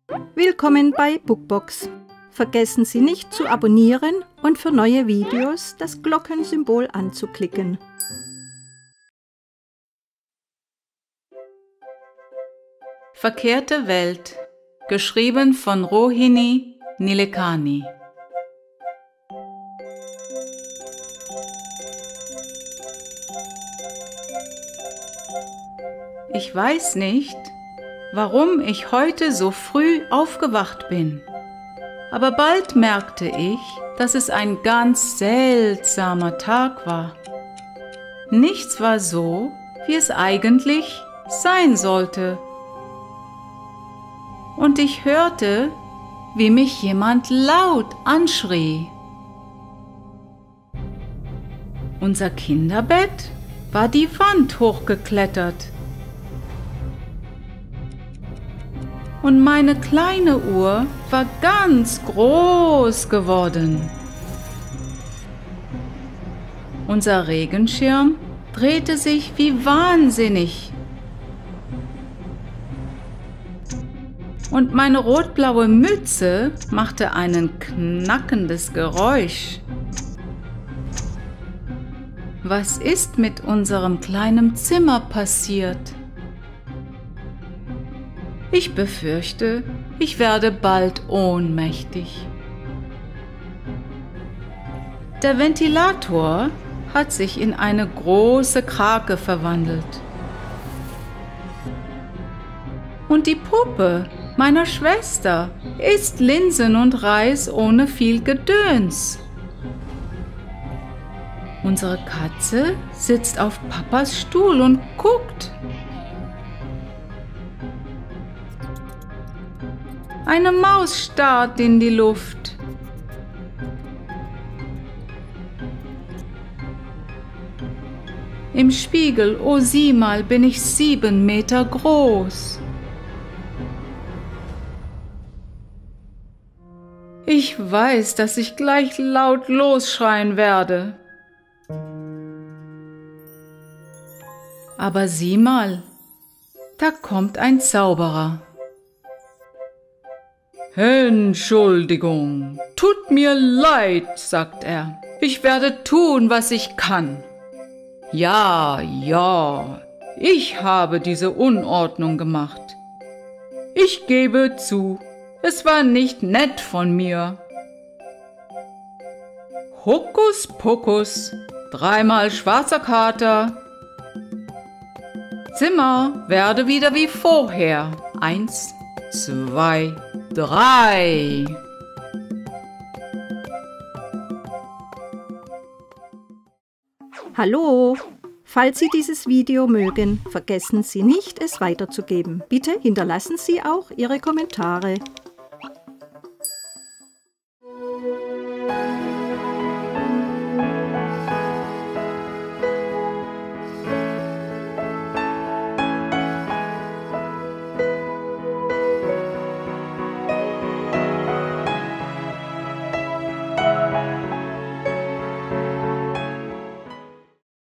Willkommen bei Bookbox. Vergessen Sie nicht zu abonnieren und für neue Videos das Glockensymbol anzuklicken. Verkehrte Welt, geschrieben von Rohini Nilekani. Ich weiß nicht, warum ich heute so früh aufgewacht bin, aber bald merkte ich, dass es ein ganz seltsamer Tag war. Nichts war so, wie es eigentlich sein sollte. Und ich hörte, wie mich jemand laut anschrie. Unser Kinderbett war die Wand hochgeklettert. Und meine kleine Uhr war ganz groß geworden. Unser Regenschirm drehte sich wie wahnsinnig. Und meine rotblaue Mütze machte ein knackendes Geräusch. Was ist mit unserem kleinen Zimmer passiert? Ich befürchte, ich werde bald ohnmächtig. Der Ventilator hat sich in eine große Krake verwandelt. Und die Puppe meiner Schwester isst Linsen und Reis ohne viel Gedöns. Unsere Katze sitzt auf Papas Stuhl und guckt. Eine Maus starrt in die Luft. Im Spiegel, oh sieh mal, bin ich 7 Meter groß. Ich weiß, dass ich gleich laut losschreien werde. Aber sieh mal, da kommt ein Zauberer. Entschuldigung, tut mir leid, sagt er. Ich werde tun, was ich kann. Ja, ich habe diese Unordnung gemacht. Ich gebe zu, es war nicht nett von mir. Hokus pokus, 3-mal schwarzer Kater. Zimmer werde wieder wie vorher. 1, 2, 3. Hallo! Falls Sie dieses Video mögen, vergessen Sie nicht, es weiterzugeben. Bitte hinterlassen Sie auch Ihre Kommentare.